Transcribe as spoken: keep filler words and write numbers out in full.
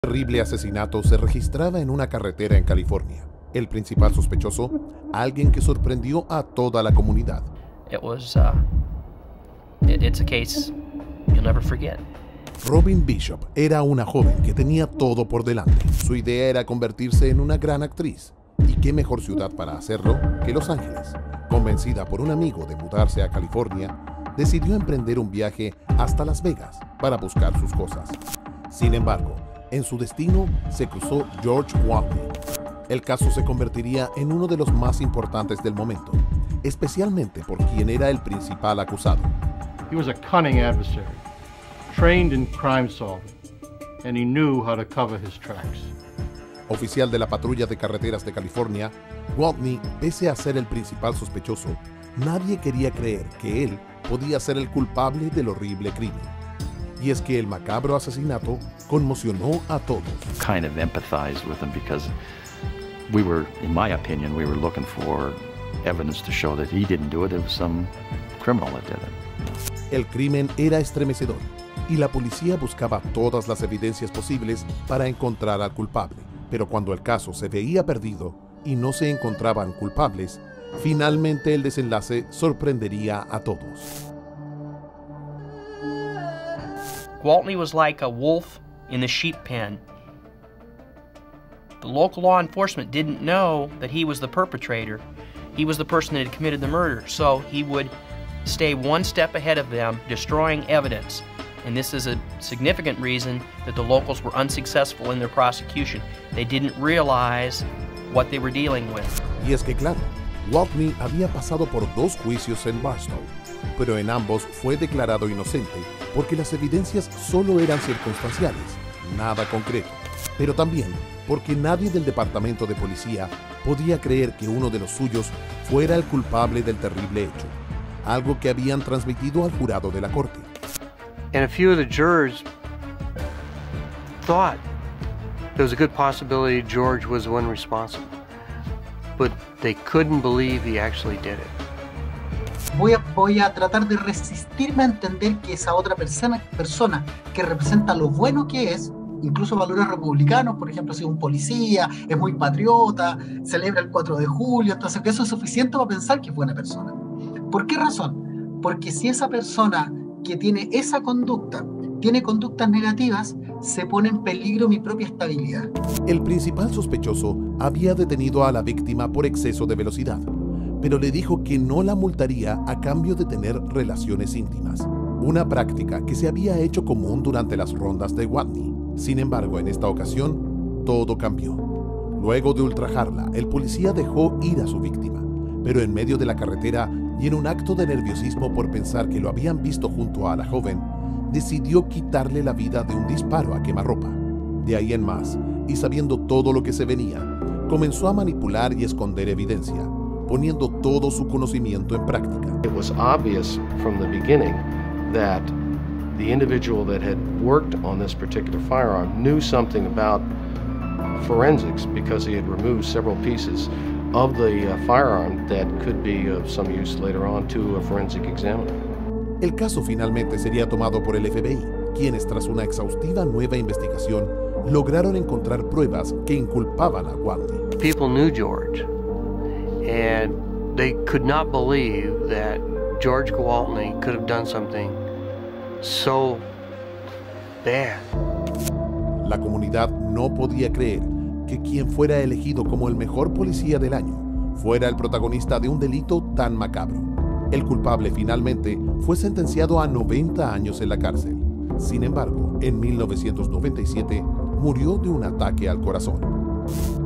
Un terrible asesinato se registraba en una carretera en California. El principal sospechoso, alguien que sorprendió a toda la comunidad. It was, uh, it, it's a case you'll never forget. Robin Bishop era una joven que tenía todo por delante. Su idea era convertirse en una gran actriz. ¿Y qué mejor ciudad para hacerlo que Los Ángeles? Convencida por un amigo de mudarse a California, decidió emprender un viaje hasta Las Vegas para buscar sus cosas. Sin embargo, en su destino se cruzó George Waltney. El caso se convertiría en uno de los más importantes del momento, especialmente por quien era el principal acusado. He was a cunning adversary, trained in crime solving, and he knew how to cover his tracks. Oficial de la patrulla de carreteras de California, Waltney, pese a ser el principal sospechoso, nadie quería creer que él podía ser el culpable del horrible crimen. Y es que el macabro asesinato conmocionó a todos. Kind of empathized with him because we were, in my opinion, we were looking for evidence to show that he didn't do it. It was some criminal that did it. El crimen era estremecedor y la policía buscaba todas las evidencias posibles para encontrar al culpable. Pero cuando el caso se veía perdido y no se encontraban culpables, finalmente el desenlace sorprendería a todos. Waltney was like a wolf in the sheep pen. The local law enforcement didn't know that he was the perpetrator. He was the person that had committed the murder, so he would stay one step ahead of them, destroying evidence. And this is a significant reason that the locals were unsuccessful in their prosecution. They didn't realize what they were dealing with. Y es que claro, Waltney había pasado por dos juicios en Barstow, pero en ambos fue declarado inocente porque las evidencias solo eran circunstanciales, nada concreto. Pero también porque nadie del departamento de policía podía creer que uno de los suyos fuera el culpable del terrible hecho, algo que habían transmitido al jurado de la corte. And a few of the jurors thought there was a good possibility George was the one responsible, but they couldn't believe he actually did it. Voy a, voy a tratar de resistirme a entender que esa otra persona, persona que representa lo bueno que es, incluso valores republicanos, por ejemplo, si es un policía, es muy patriota, celebra el cuatro de julio, entonces que eso es suficiente para pensar que es buena persona. ¿Por qué razón? Porque si esa persona que tiene esa conducta, tiene conductas negativas, se pone en peligro mi propia estabilidad. El principal sospechoso había detenido a la víctima por exceso de velocidad, pero le dijo que no la multaría a cambio de tener relaciones íntimas, una práctica que se había hecho común durante las rondas de Waltney. Sin embargo, en esta ocasión, todo cambió. Luego de ultrajarla, el policía dejó ir a su víctima, pero en medio de la carretera y en un acto de nerviosismo por pensar que lo habían visto junto a la joven, decidió quitarle la vida de un disparo a quemarropa. De ahí en más, y sabiendo todo lo que se venía, comenzó a manipular y esconder evidencia, poniendo todo su conocimiento en práctica. It was obvious from the beginning that the individual that had worked on this particular firearm knew something about forensics because he had removed several pieces of the uh, firearm that could be of some use later on to a forensic examiner. El caso finalmente sería tomado por el F B I, quienes tras una exhaustiva nueva investigación lograron encontrar pruebas que inculpaban a Waltney. People knew George, and they could not believe that George Waltney could have done something so bad. La comunidad no podía creer que quien fuera elegido como el mejor policía del año fuera el protagonista de un delito tan macabro. El culpable finalmente fue sentenciado a noventa años en la cárcel. Sin embargo, en mil novecientos noventa y siete murió de un ataque al corazón.